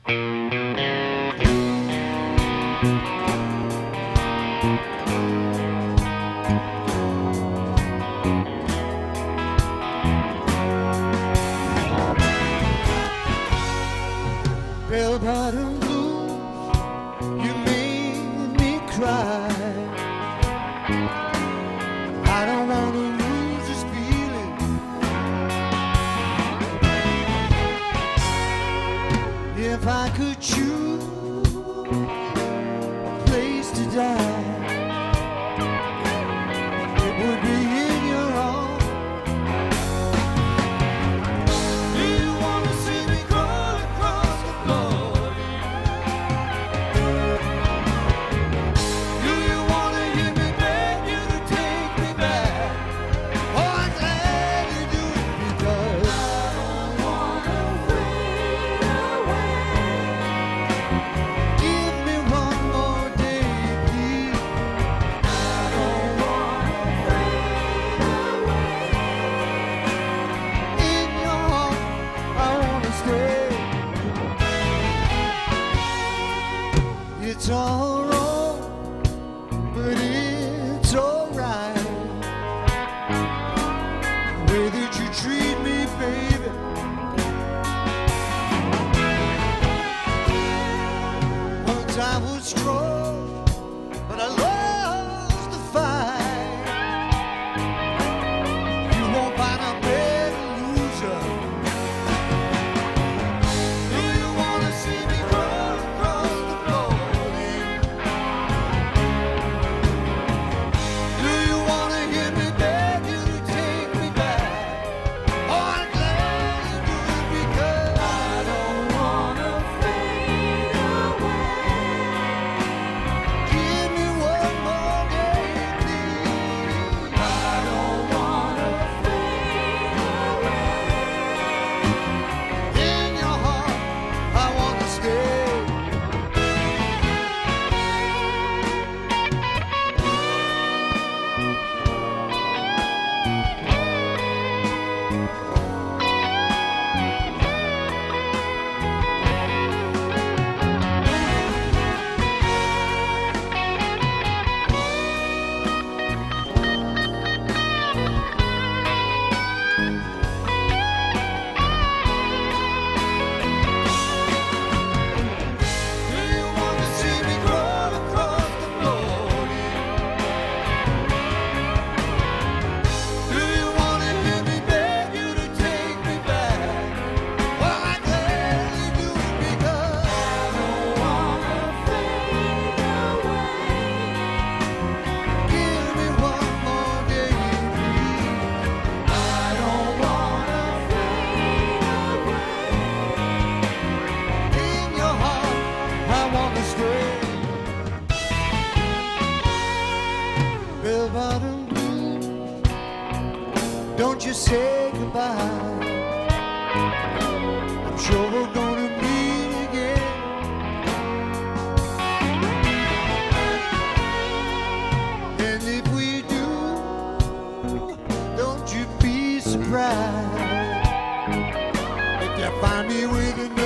Bell-bottom blues, you made me cry. I don't want to lose this feeling. If I could choose a place to die, it would be in your arms. It's all wrong, but it's alright. The way that you treat me, baby. Once I was strong, but I lost the fight. You won't find a better loser. Do you want to see me crawl across the floor? Bell-bottom blues, don't you say goodbye. I'm sure we're gonna meet again. And if we do, don't you be surprised if you find me with another.